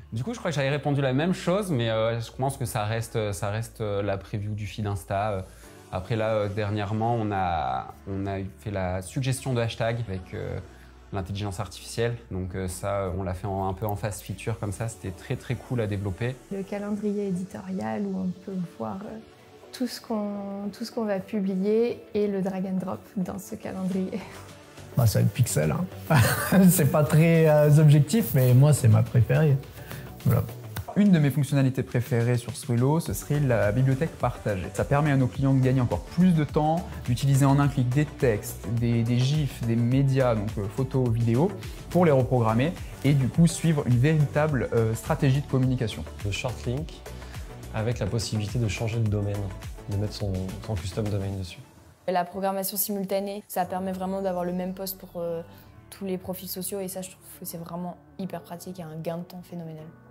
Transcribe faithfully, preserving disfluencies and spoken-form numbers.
Du coup, je crois que j'avais répondu la même chose, mais euh, je pense que ça reste, ça reste euh, la preview du feed Insta. Euh, Après là, euh, dernièrement, on a, on a fait la suggestion de hashtag avec euh, l'intelligence artificielle. Donc euh, ça, on l'a fait en, un peu en phase feature comme ça. C'était très très cool à développer. Le calendrier éditorial où on peut voir euh, tout ce qu'on tout ce qu'on va publier et le drag and drop dans ce calendrier. Bah, ça va être Pixel. Hein. C'est pas très euh, objectif, mais moi, c'est ma préférée. Voilà. Une de mes fonctionnalités préférées sur Swelo, ce serait la bibliothèque partagée. Ça permet à nos clients de gagner encore plus de temps, d'utiliser en un clic des textes, des, des gifs, des médias, donc euh, photos, vidéos, pour les reprogrammer et du coup suivre une véritable euh, stratégie de communication. Le short link avec la possibilité de changer de domaine, de mettre son, son custom domain dessus. La programmation simultanée, ça permet vraiment d'avoir le même post pour euh, tous les profils sociaux et ça, je trouve que c'est vraiment hyper pratique et un gain de temps phénoménal.